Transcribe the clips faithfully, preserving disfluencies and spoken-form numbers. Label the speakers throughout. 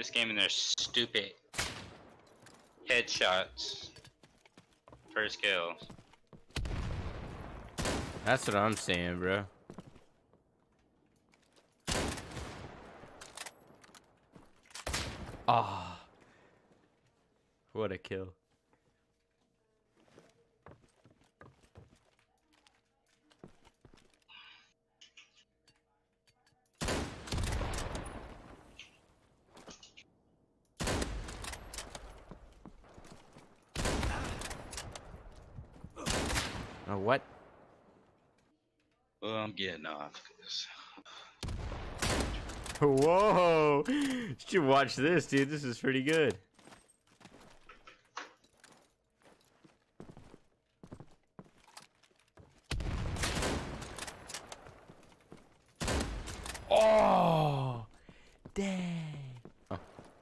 Speaker 1: this game and they're stupid headshots. First kill.
Speaker 2: That's what I'm saying, bro. Ah, oh, what a kill. Oh, what?
Speaker 1: Well, I'm getting off. Cause...
Speaker 2: Whoa! You should watch this, dude. This is pretty good. Oh! Dang! Oh.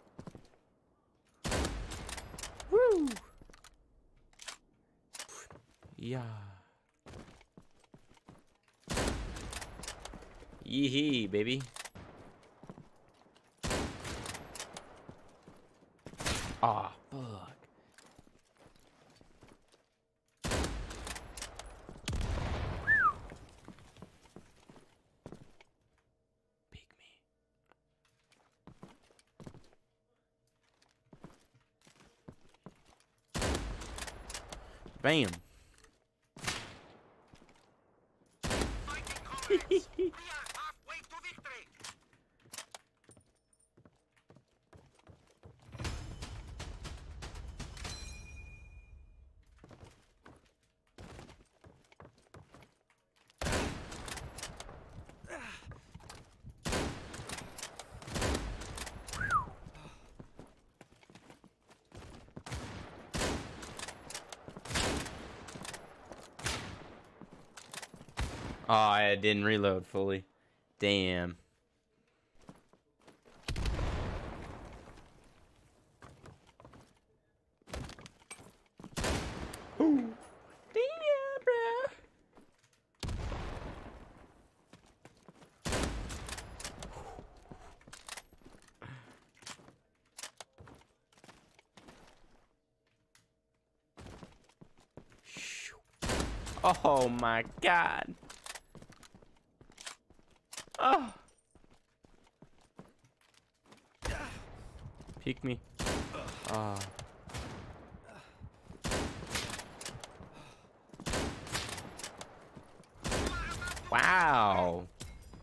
Speaker 2: Woo! Yeah. Yee-hee, baby. Ah, oh, fuck. Pick me. Bam. Oh, I didn't reload fully. Damn. Ooh. Damn, bro. Oh my God. Oh. Peek me. Oh. Wow.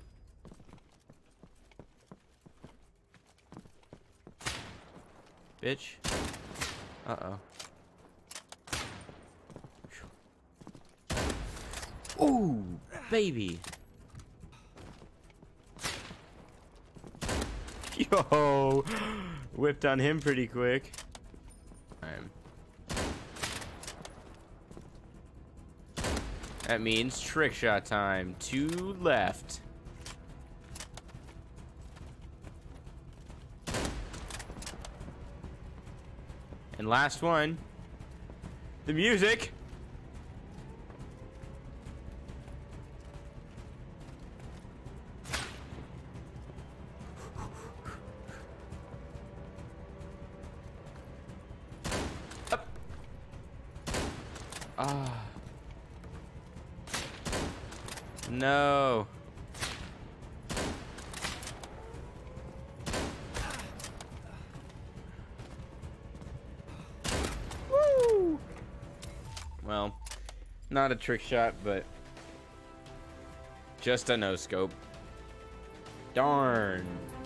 Speaker 2: Bitch. Uh-oh. Ooh, baby. Yo, whipped on him pretty quick. I'm... That means trick shot time. Two left. And last one. The music. Ah. No. Woo. Well, not a trick shot, but just a no scope. Darn.